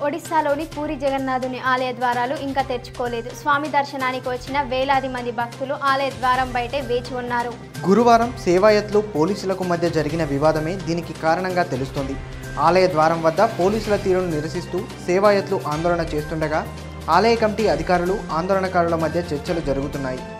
ఒడిశాలోని పూరి జగన్నాథుని ఆలయ ద్వారాలు ఇంకా తెరుచుకోలేదు. స్వామి దర్శనానికి వచ్చిన వేలాది మంది భక్తులు ఆలయ ద్వారం బయటే వేచి ఉన్నారు. గురువారం సేవాయత్లు పోలీసులకు మధ్య జరిగిన వివాదమే దీనికి కారణంగా తెలుస్తోంది. ఆలయ ద్వారం వద్ద పోలీసుల తీరును నిరసిస్తూ సేవాయత్లు ఆందోళన చేస్తుండగా ఆలయ కమిటీ అధికారులు ఆందోళనకారుల మధ్య చర్చలు జరుగుతున్నాయి.